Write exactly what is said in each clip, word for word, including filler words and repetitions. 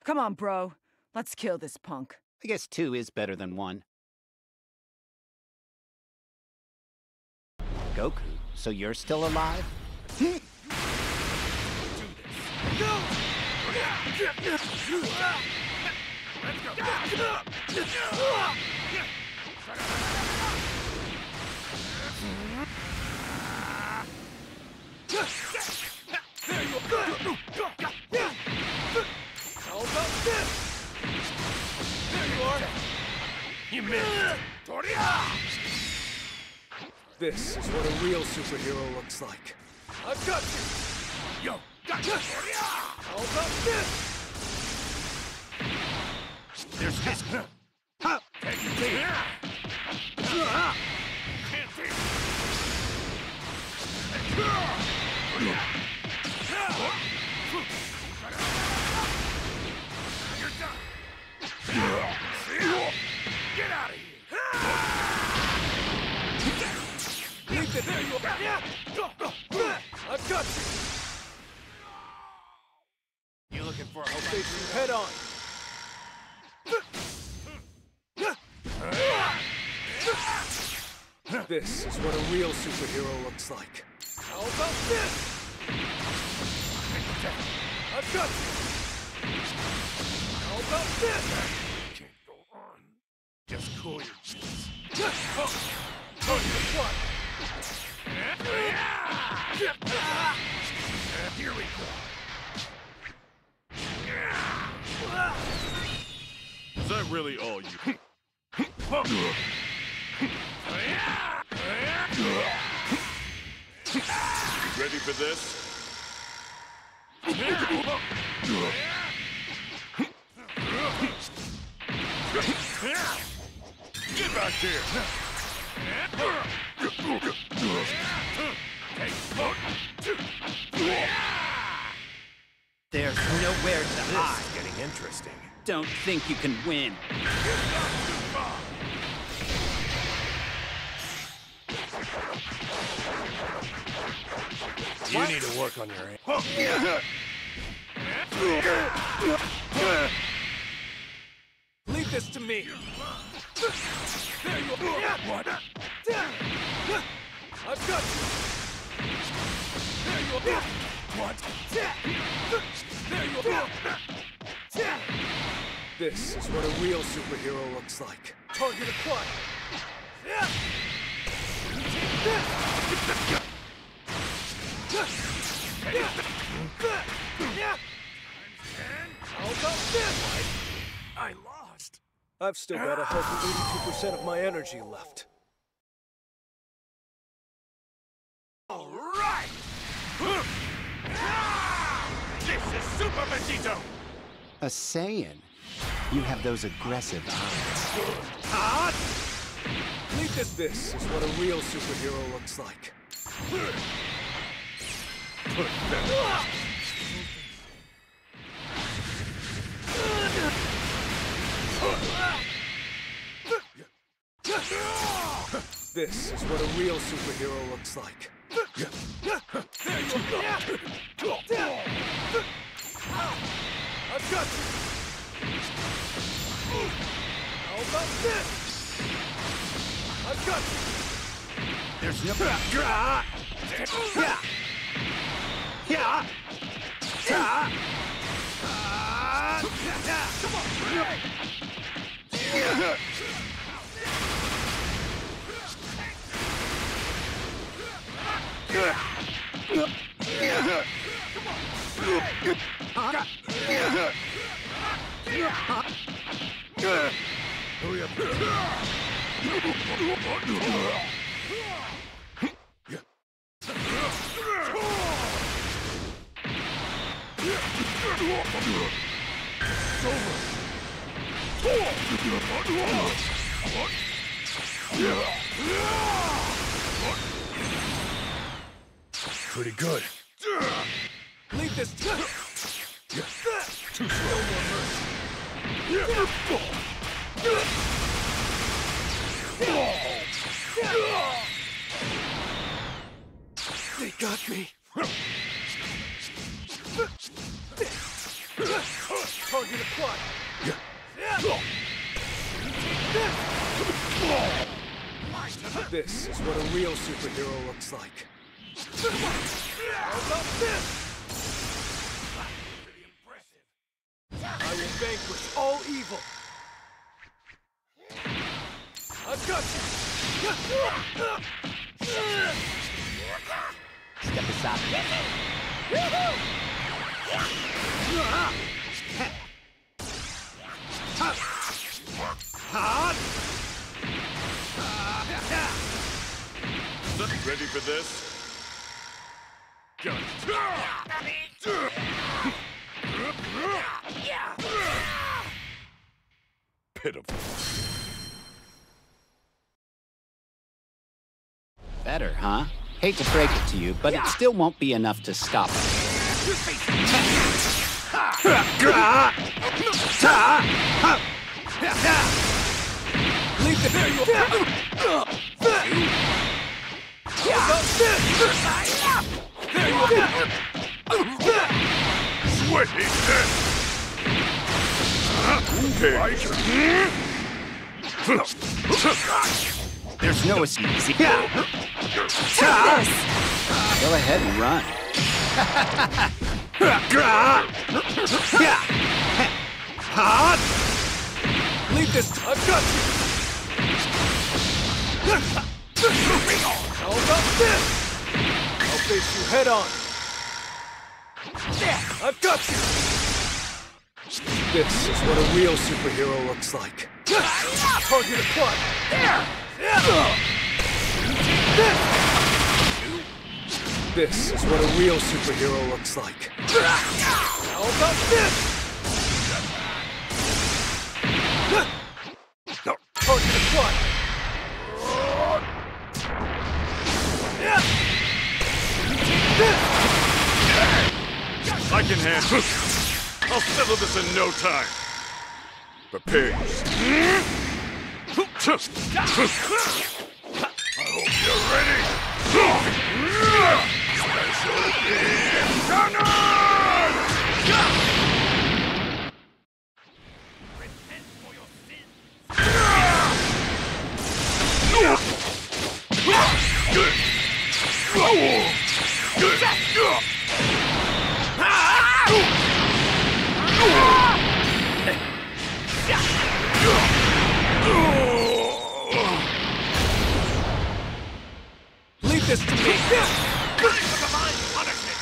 Come on, bro. Let's kill this punk. I guess two is better than one. Goku, so you're still alive? Do this. Go! Let's go. There you are. How about this? There you are. You missed. This is what a real superhero looks like. I've got you. Yo, got you. How about this? There's this. Take it here. Can't take it. You're done. Get out of here. Leave it there, you are. I've got you. You looking for a I'll face you head on. This is what a real superhero looks like. How about this? I've got you. How about this? Can't go on. Just cool your jets. Oh, oh, you what? Here we go. Is that really all you? Ready for this? Get back here! There's nowhere to hide. This is getting interesting. Don't think you can win. You need to work on your aim. Leave this to me. There you are. What? I've got you. There you are. What? There you are. This is what a real superhero looks like. Target acquired. How about this? I lost. I've still got a healthy eighty-two percent of my energy left. All right. This is Super Vegito. A Saiyan? You have those aggressive eyes. Leave this. This is what a real superhero looks like. This is what a real superhero looks like. I've got you. How about this? I've got you. There's no... Yeah. Yeah. Come on. Hurry up. Pretty good. Leave this to too slow. They got me. Target acquired. This is what a real superhero looks like. How about this? Pretty impressive. I will vanquish all evil. I've got you. Step aside. Ready for this? Gun. Pitiful. Better, huh? Hate to break it to you, but it still won't be enough to stop it. Leave the there you are. How about this? There you are. Sweaty death. Okay. There's no easy. Take this! Go ahead and run. Leave this. I've got you. How about this? I'll face you head on. I've got you. This is what a real superhero looks like. Target acquired. This is what a real superhero looks like. How about this? Target acquired. I can handle. I'll settle this in no time. Prepare yourself. I hope you're ready. Special beam cannon! Repent for your sins. Leave this to me. Divine punishment.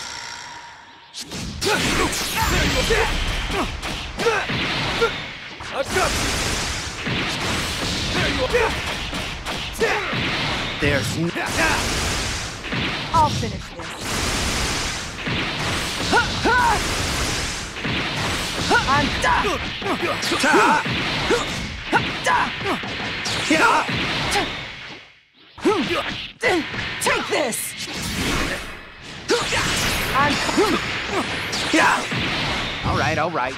I've got you. There you are. There's no... I'll finish this. I'm done! Take this! I'm... All right, all right.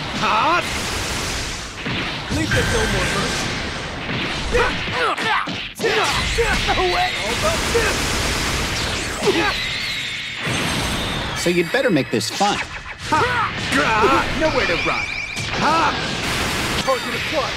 Leave this no more mercy. Away! How about this? So you'd better make this fun. Nowhere to run. Target acquired.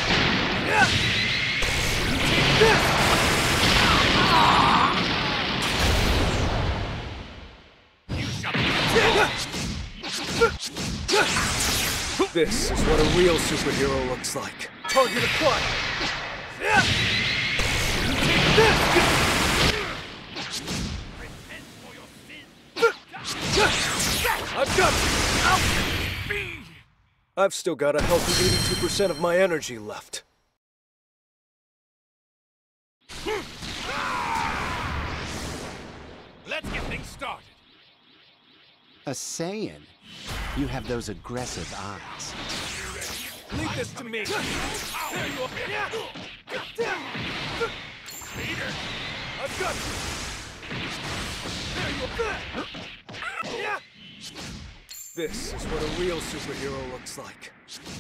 This is what a real superhero looks like. Target acquired. I've got you. I've still got a healthy eighty-two percent of my energy left. Let's get things started. A Saiyan? You have those aggressive eyes. Leave this to me. There you are. Peter. I've got you. There you are. This is what a real superhero looks like.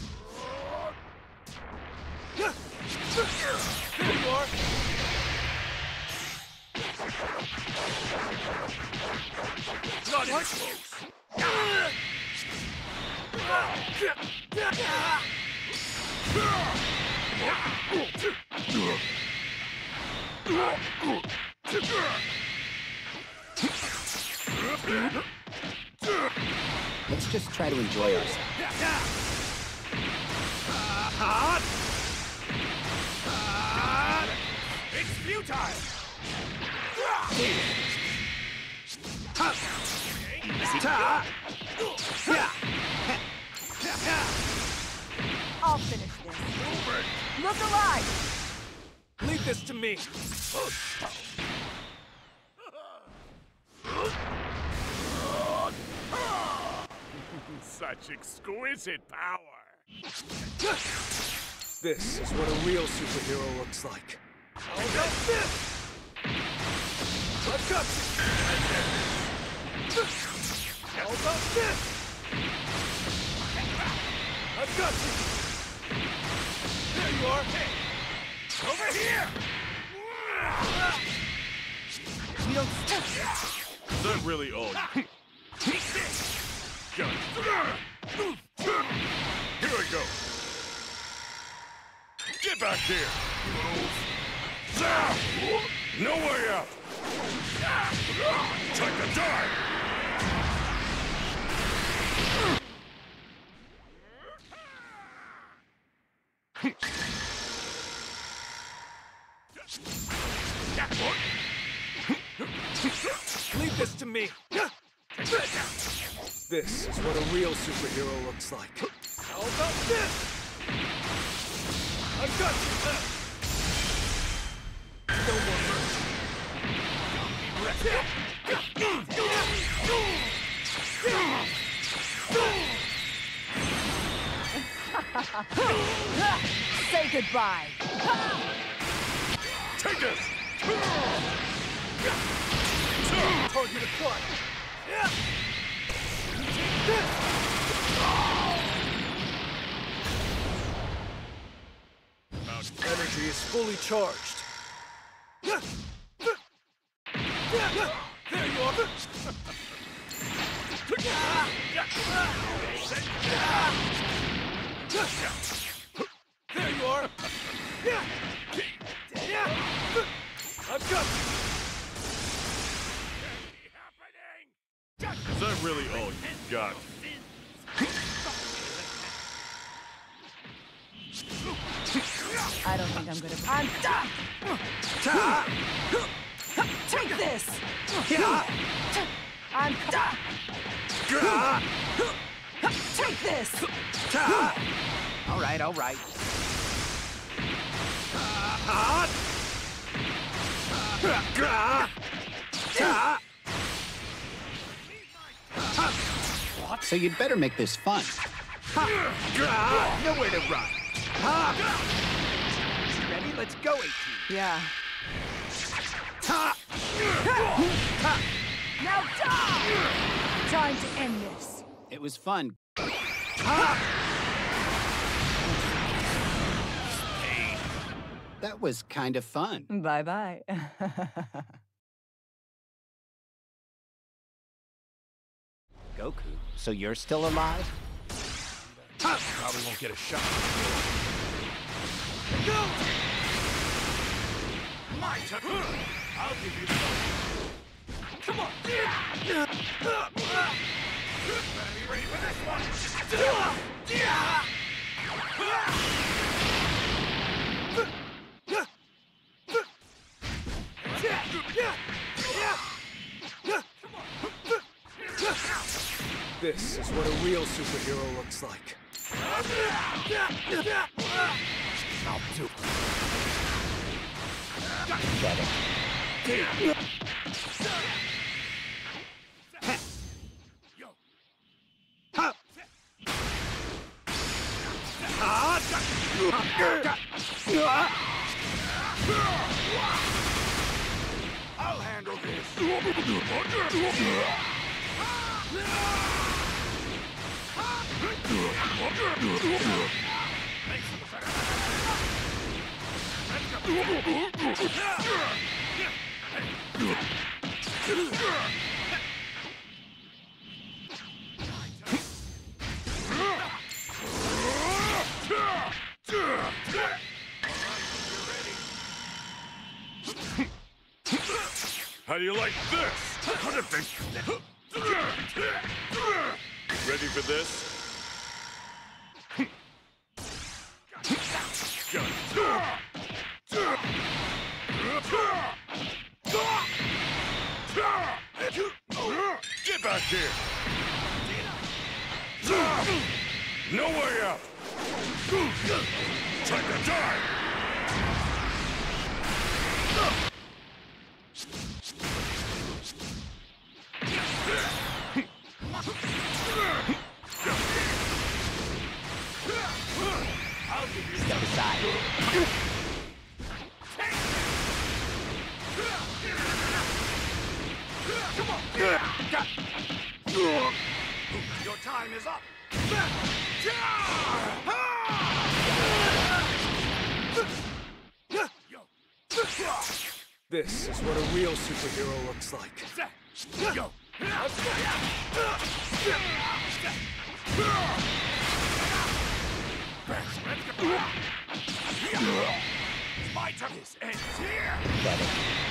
There you are. Not even close. Let's just try to enjoy ourselves. It's futile! I'll finish this. Look alive! Leave this to me. Such exquisite power! This is what a real superhero looks like. How about this? I've got you! How about this? I've got you! There you are! Hey! Over here! You don't... Is that really all you... Got it. Here I go! Get back here! No way out! Time to die! Leave this to me! This is what a real superhero looks like. How about this? I've got you! No more mercy. Say goodbye. Take this! Target acquired. Energy is fully charged. There you are. There you are. I've got you. Is that really all you got? I don't think I'm gonna... I'm done! Take this! I'm done! Take this! All right, all right. So you'd better make this fun. Nowhere to run. Ready? Let's go, eighteen. Yeah. Now die! Time to end this. It was fun. That was kind of fun. Bye-bye. Goku, so you're still alive? Probably won't get a shot. Go! My turn! I'll give you the... Come on! Better be ready for this one! This is what a real superhero looks like. I'll do it. Get it. Yo. I'll handle this. How do you like this? How did they... Ready for this? Get back here! No way out! Time to die! Step aside. Come on! Your time is up! This is what a real superhero looks like. Go! My turn is ends here! Better.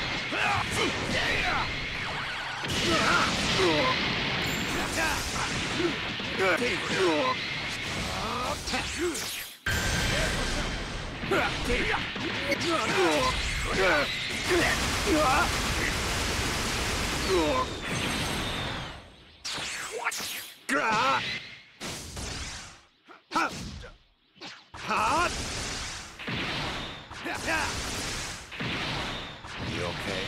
You okay?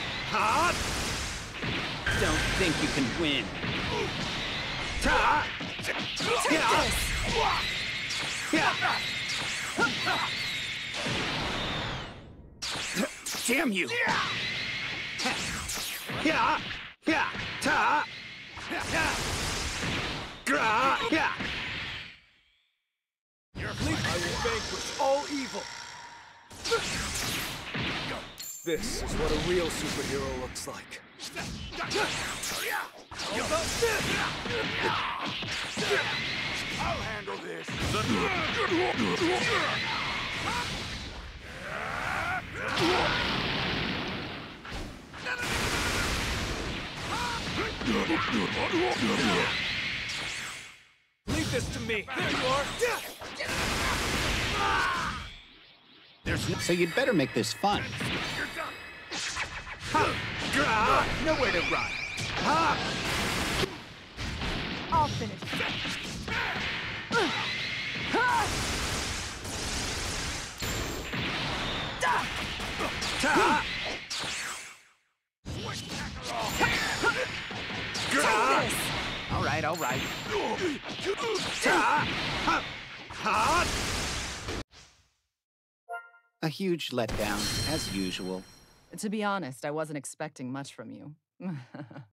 Don't think you can win. Damn you! You're I will vanquish all evil. This is what a real superhero looks like. I'll handle this. Leave this to me. There you are. There's no... So you'd better make this fun. You're done. Nowhere to run. I'll finish. All right, all right. A huge letdown, as usual. To be honest, I wasn't expecting much from you.